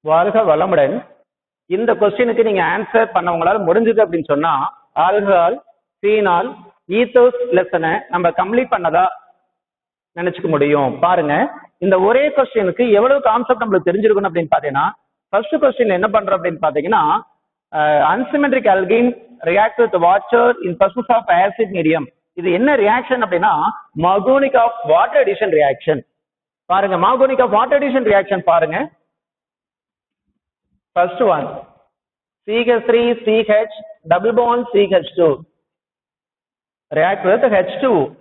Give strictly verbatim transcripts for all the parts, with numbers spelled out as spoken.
வாழ்க வளமுடன். இந்த கொஸ்டினுக்கு நீங்க ஆன்சர் பண்ணவங்களால முடிஞ்சது அப்படின்னு சொன்னா ஆல்கஹால், ஃபீனால், ஈத்தோஸ் லெசனை நம்ம கம்ப்ளீட் பண்ணதா நினைச்சுக்க முடியும். பாருங்க, இந்த ஒரே கொஸ்டினுக்கு எவ்வளவு கான்செப்ட் நம்மளுக்கு தெரிஞ்சிருக்கணும் அப்படின்னு பாத்தீங்கன்னா, ஃபர்ஸ்ட் கொஸ்டின் என்ன பண்றோம் அப்படின்னு பாத்தீங்கன்னா, unsymmetric alkene react with water in presence of acid medium. இது என்ன ரியாக்ஷன் அப்படின்னா Markovnikov of water addition reaction. பாருங்க, Markovnikov of water addition reaction பாருங்க. First one, C H three C H double bond C H two react with H two O.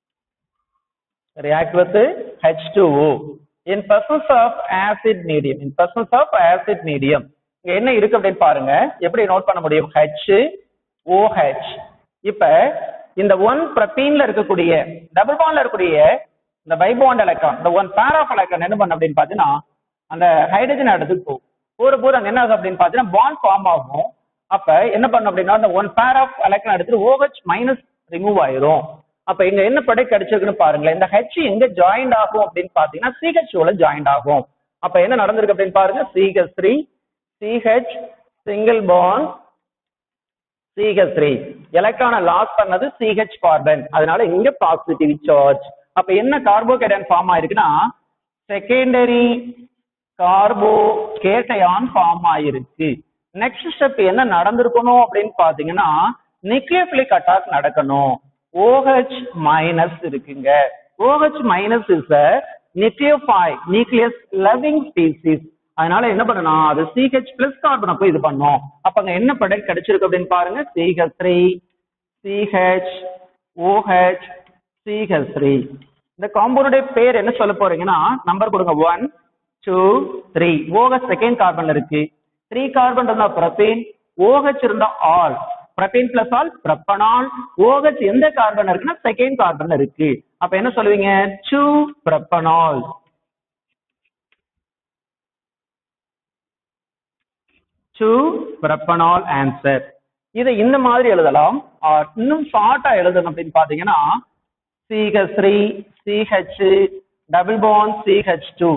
React with H two O in presence of acid medium. In presence of acid medium. இங்க என்ன இருக்கு அப்படின்னு பாருங்க, எப்படி note பண்ண முடியும்? H O H. இப்ப இந்த ஒன் ப்ரப்பீன்ல இருக்கக்கூடிய டபுள் பாண்ட்ல இருக்கக்கூடிய இந்த பைபாண்ட் எலக்ட்ரான், இந்த ஒன் பேர் ஆஃப் எலக்ட்ரான் என்ன பண்ண அப்படின்னு பாத்தீங்கன்னா அந்த ஹைட்ரஜன் இடத்துக்கு போகும். ஒரு போது அங்க என்ன ஆகும் அப்படின்னு பாத்தீங்கன்னா பாண்ட் ஃபார்ம் ஆகும். அப்ப என்ன பண்ணும் அப்படின்னா அந்த ஒன் பேர் ஆஃப் எலக்ட்ரான் எடுத்துட்டு OH மைனஸ் ரிமூவ் ஆயிரும். அப்ப இங்க என்ன படை கிடைச்சிருக்குன்னு பாருங்களேன். இந்த H எங்க ஜாயிண்ட் ஆகும் அப்படின்னு பாத்தீங்கன்னா C H O ல ஜாயிண்ட் ஆகும். அப்ப என்ன நடந்திருக்கு அப்படின்னு பாருங்க, C H three C H single bond C H three எலக்ட்ரானை லாஸ் பண்ணது C H கார்பன், அதனால இங்க பாசிட்டிவ் சார்ஜ். அப்ப என்ன கார்போகேட்டன் ஃபார்ம் ஆயிருக்குன்னா செகண்டரி கார்போகேட்டையான் ஃபார்ம் ஆயிருக்கு. நெக்ஸ்ட் ஸ்டெப் என்ன நடந்திருக்கணும் அப்படின்னு பாத்தீங்கன்னா நியூக்ளியோபிலிக் அட்டாக் நடக்கணும். OH மைனஸ் இருக்குங்க. OH minus is a nucleophile nucleus loving species. அதனால என்ன பண்ணணும், அது C H பிளஸ் கார்பனை போய் இது பண்ணும். அப்ப அங்க என்ன ப்ராடக்ட் கிடைச்சிருக்கு அப்படின்னு பாருங்க, C H three C H OH C H three. இந்த காம்பவுண்டோட பேர் என்ன சொல்ல போறீங்கன்னா நம்பர் கொடுங்க, one two three. OH second கார்பன்ல இருக்கு, த்ரீ கார்பன் இருந்தா ப்ரொபேன், OH இருந்தா ol, propane plus ol propanol. OH எந்த கார்பன் இருக்குன்னா செகண்ட் கார்பன்ல இருக்கு. அப்ப என்ன சொல்லுவீங்க, two propanol. Two propanol answer. இதை இந்த மாதிரி எழுதலாம். இன்னும் ஷார்ட்டா எழுதணும் அப்படின்னு பாத்தீங்கன்னா C H three C H double bond C H two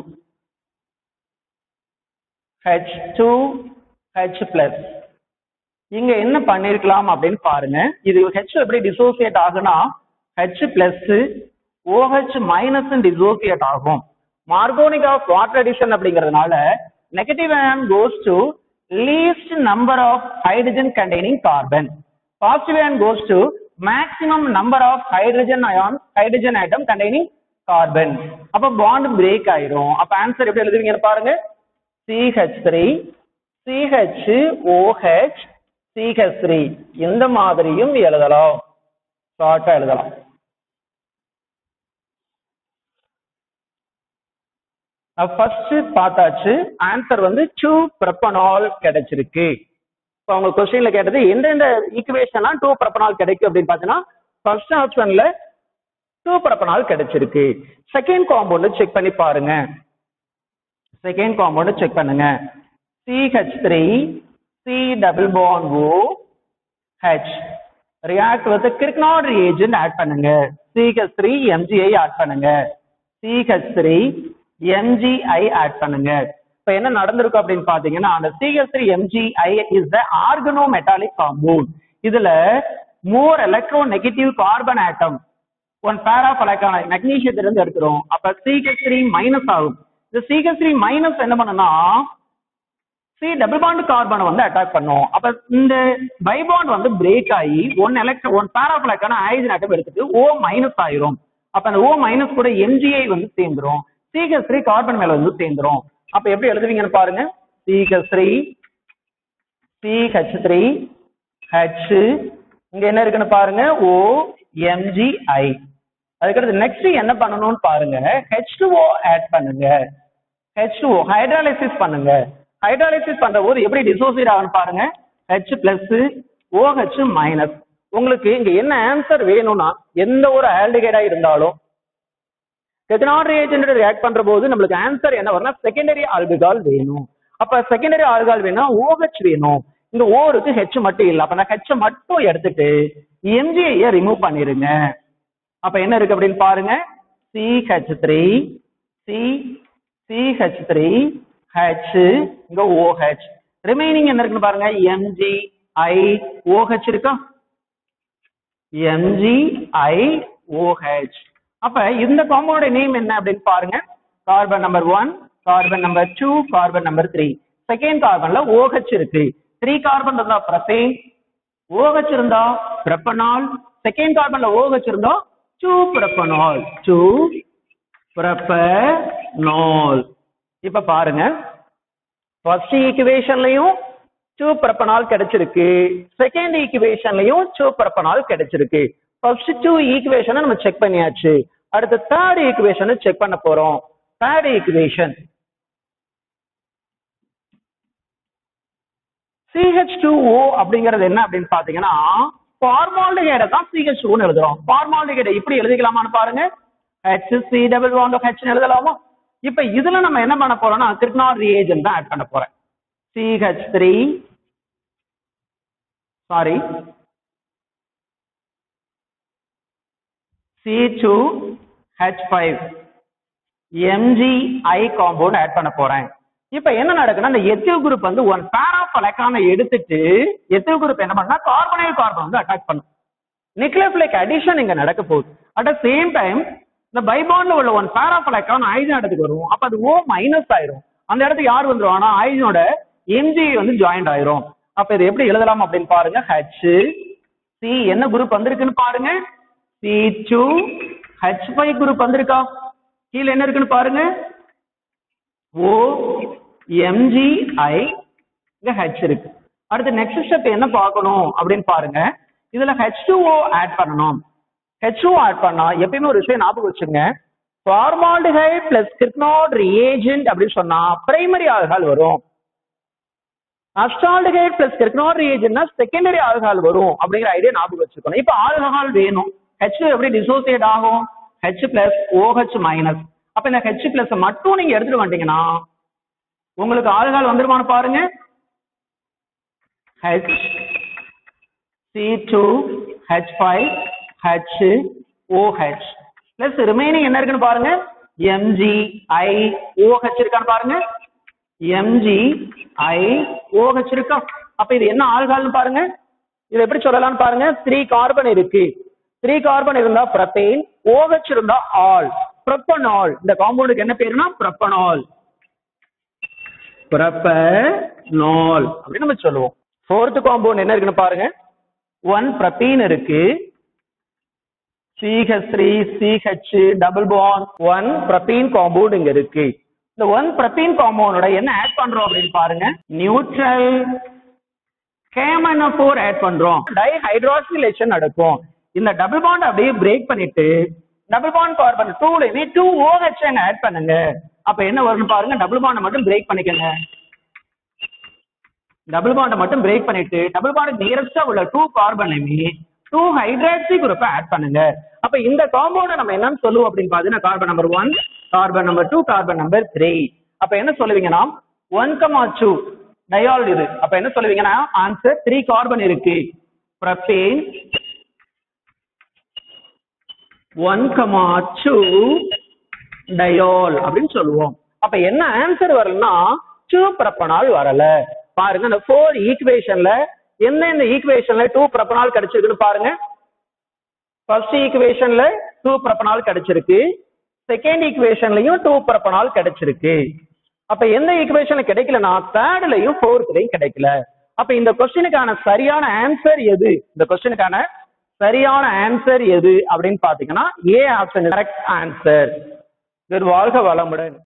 H two H plus. இங்க என்ன பண்ணிருக்கலாம் அப்படின்னு பாருங்க, இது H எப்படி டிசோசியேட் ஆகுனா H plus OH minus dissociate ஆகும். மார்கோனிக் ஆஃப் வாட்டர் அடிஷன் அப்படிங்கறதுனால negative ion goes to least number of hydrogen containing carbon. Positive ion goes to maximum number of hydrogen ion hydrogen atom containing carbon. அப்ப bond break ஆயிரும். அப்ப answer எப்படி எழுதுவீங்க பாருங்க, C H three C H OH C H three. இந்த மாதிரியும் எழுதலாம், ஷார்ட்டா எழுதலாம். ஃபர்ஸ்ட் பார்த்தாச்சு, ஆன்சர் வந்து டூ ப்ரொபனால் கிடைச்சிருக்கு. இப்போ அவங்க கொஸ்டின்ல கேட்டது எந்தெந்த ஈக்குவேஷன்லாம் டூ ப்ரொபனால் கிடைக்கும் அப்படின்னு பார்த்தீங்கன்னா ஃபர்ஸ்ட் ஆப்ஷன்ல டூ ப்ரொபனால் கிடைச்சிருக்கு. செகண்ட் காம்பவுண்ட் செக் பண்ணி பாருங்க. செகண்ட் காம்பவுண்ட் செக் பண்ணுங்க, C H three C double bond O H react with Kirchner reagent add பண்ணுங்க. C H three M G I add பண்ணுங்க. C H three M G I add பண்ணுங்க. இப்ப என்ன நடந்திருக்கு அப்படின்னு பாத்தீங்கன்னா அந்த C H three M G I is the organometallic compound. இதுல more electronegative carbon atom one pair of electron magnesium இருந்து எடுக்கிறோம். அப்ப C H three minus ஆகும். இந்த C H three minus என்ன பண்ணுனா C double bond கார்பனை வந்து அட்டாக் பண்ணும். அப்ப இந்த பைபாண்ட் வந்து பிரேக் ஆகி one electron one pair of electron hydrogen atom எடுத்துட்டு O மைனஸ் ஆயிரும். அப்ப அந்த O மைனஸ் கூட M G I வந்து சேர்ந்துரும், C H three கார்பன் மேல வந்து சேர்ந்துரும். அப்ப எப்படி எழுதுவீங்கன்னு பாருங்க, C H three C H three H இங்க என்ன இருக்குன்னு பாருங்க O M G I. அதுக்கடுத்து நெக்ஸ்ட் என்ன பண்ணணும்னு பாருங்க, H two O ஆட் பண்ணுங்க. H two O ஹைட்ராலிசிஸ் பண்ணுங்க. ஹைட்ராலிசிஸ் பண்ற போது எப்படி டிசோசியேட் ஆகும்னு பாருங்க, H பிளஸ் OH மைனஸ். உங்களுக்கு இங்க என்ன ஆன்சர் வேணும்னா எந்த ஒரு ஆல்டிகைடா இருந்தாலும் Kirchner reagent ரியாக்ட் பண்ற போது நம்மளுக்கு ஆன்சர் என்ன வரும்னா செகண்டரி ஆல்கஹால் வேணும். அப்ப செகண்டரி ஆல்கஹால் வேணும்னா OH வேணும். இந்த O இருக்கு, H மட்டும் இல்ல. அப்ப நான் H மட்டும் எடுத்துட்டு M G I ரிமூவ் பண்ணிருங்க. அப்ப என்ன இருக்கு அப்படின்னு பாருங்க, C H three C C H three H இங்க OH. ரிமைனிங் என்ன இருக்குன்னு பாருங்க, Mg I OH இருக்கா, Mg I OH. அப்ப இந்த காம்பவுண்டோட நேம் என்ன அப்படின்னு பாருங்க, carbon number one, carbon number two, carbon number three. Second கார்பன்ல OH இருக்கு. த்ரீ கார்பன் இருந்தா ப்ரொபேன், OH இருந்தா ப்ரொபனால். செகண்ட் கார்பன்ல OH இருந்தா டூ ப்ரொபனால், டூ ப்ரொபனால். இப்ப பாருங்க, ஃபர்ஸ்ட் ஈக்குவேஷன்லயும் டூ ப்ரொபனால் கிடைச்சிருக்கு, செகண்ட் ஈக்குவேஷன்லயும் டூ ப்ரொபனால் கிடைச்சிருக்கு. ஃபர்ஸ்ட் டூ ஈக்குவேஷனை நம்ம செக் பண்ணியாச்சு. அடுத்து தேர்ட் ஈக்குவேஷனை செக் பண்ண போறோம். Third equation C H two O அப்படிங்கிறது என்ன அப்படின்னு பாத்தீங்கன்னா, ஃபார்மால்டிஹைட தான் C H two ன்னு எழுதுறோம். ஃபார்மால்டிஹைட இப்படி எழுதிக்கலாமான்னு பாருங்க, H C double bond of H ன்னு எழுதலாமா? இப்ப இதுல நம்ம என்ன பண்ண போறோம்னா கிரிக்னார் ரியேஜன்ட் தான் ஆட் பண்ண போறேன். C H three sorry C two H five M G I compound add பண்ண போறேன். இப்ப என்ன நடக்குன்னா, இந்த எத்தில் குரூப் வந்து ஒன் பேர் ஆஃப் எலக்ட்ரானை எடுத்துட்டு எத்தில் குரூப் என்ன பண்ணா கார்பனைல் கார்பன் வந்து அட்டாக் பண்ணும். நியூக்ளியோஃபிலிக் அடிஷன் இங்க நடக்க போகுது. அட் த சேம் டைம் இந்த பைபாண்ட்ல உள்ள one pair of electron hydrogen இடத்துக்கு வரும். அப்ப அது O மைனஸ் ஆயிரும். அந்த இடத்துக்கு யார் வந்துருவானா ஹைட்ரஜனோட Mg வந்து ஜாயிண்ட் ஆயிரும். அப்ப இது எப்படி எழுதலாம் அப்படின்னு பாருங்க, H C என்ன குரூப் வந்திருக்குன்னு பாருங்க, C two H five group வந்திருக்கா, கீழ என்ன இருக்குன்னு பாருங்க, O Mg I இங்க H இருக்கு. அடுத்து நெக்ஸ்ட் ஸ்டெப் என்ன பார்க்கணும் அப்படின்னு பாருங்க, இதுல H two O ஆட் பண்ணணும். H two O ஆட் பண்ணா எப்பயுமே ஒரு விஷயம் ஞாபகம் வச்சுங்க, ஃபார்மால்டிஹைட் பிளஸ் கிரிக்னார் ரியேஜன்ட் அப்படின்னு சொன்னா பிரைமரி ஆல்கஹால் வரும். அஸ்டால்டிஹைட் பிளஸ் கிரிக்னார் ரியேஜன்ட்னா செகண்டரி ஆல்கஹால் வரும் அப்படிங்கிற ஐடியா ஞாபகம் வச்சுக்கணும். இப்ப ஆல்கஹால் வேணும், H two எப்படி டிசோசியேட் ஆகும், H plus OH மைனஸ். அப்ப இந்த H plus மட்டும் நீங்க எடுத்துட்டு வந்துட்டீங்கன்னா உங்களுக்கு ஆல்கஹால் வந்துருமான்னு பாருங்க, H C two H five H OH plus remaining என்ன இருக்குன்னு பாருங்க, Mg I OH இருக்கான்னு பாருங்க, Mg I OH இருக்கா. அப்ப இது என்ன ஆல்கஹால்னு பாருங்க, இது எப்படி சொல்லலாம்னு பாருங்க, த்ரீ கார்பன் இருக்கு, த்ரீ கார்பன் இருந்தா ப்ரொபேன், OH இருந்தா ஆல், ப்ரொபனால். இந்த காம்பவுண்டுக்கு என்ன பேருனா ப்ரொபனால், ப்ரொபனால் அப்படின்னு நம்ம சொல்லுவோம். ஃபோர்த் காம்பவுண்ட் என்ன இருக்குன்னு பாருங்க, ஒன் ப்ரொபீன் இருக்கு, C H three C H double bond, one propene compound இங்க இருக்கு. இந்த ஒன் ப்ரொபீன் காம்பவுண்டோட என்ன ஆட் பண்றோம் அப்படின்னு பாருங்க, neutral K M N O four add பண்றோம். டைஹைட்ராக்சிலேஷன் நடக்கும். இந்த டபுள் பாண்ட் அப்படியே பிரேக் பண்ணிட்டு டபுள் பாண்ட் கார்பன் டூலயுமே டூ OH ஆட் பண்ணுங்க. அப்ப என்ன வரும்னு பாருங்க, டபுள் பாண்ட் மட்டும் பிரேக் பண்ணிக்கங்க, டபுள் பாண்ட் மட்டும் பிரேக் பண்ணிட்டு டபுள் பாண்ட் நியரஸ்டா உள்ள டூ கார்பன்லயுமே டூ ஹைட்ராக்சி குரூப்பை ஆட் பண்ணுங்க. அப்ப இந்த காம்பவுண்ட நம்ம என்னன்னு சொல்லுவோம் அப்படின்னு பாத்தீங்கன்னா, carbon number one, carbon number two, carbon number three. அப்ப என்ன சொல்லுவீங்கன்னா ஒன் கமா டூ டயால் இது. அப்ப என்ன சொல்லுவீங்கன்னா ஆன்சர் த்ரீ கார்பன் இருக்கு, propane one comma two diol அப்படின்னு சொல்லுவோம். அப்ப என்ன ஆன்சர் வரலன்னா டூ ப்ரொபனால் வரல. பாருங்க இந்த ஃபோர் ஈக்குவேஷன்ல என்ன இந்த ஈக்குவேஷன்ல டூ ப்ரொபனால் கிடைச்சிருக்குன்னு பாருங்க. ஃபர்ஸ்ட் ஈக்குவேஷன்ல டூ ப்ரொபனால் கிடைச்சிருக்கு, செகண்ட் ஈக்குவேஷன்லயும் டூ ப்ரொபனால் கிடைச்சிருக்கு. அப்ப எந்த ஈக்குவேஷன்ல கிடைக்கலனா தேர்ட்லயும் ஃபோர்த்லயும் கிடைக்கல. அப்ப இந்த क्वेश्चनக்கான சரியான ஆன்சர் எது, இந்த क्वेश्चनக்கான சரியான ஆன்சர் எது அப்படின்னு பாத்தீங்கன்னா ஏ ஆப்ஷன் கரெக்ட் ஆன்சர். வாழ்க வளமுடன்.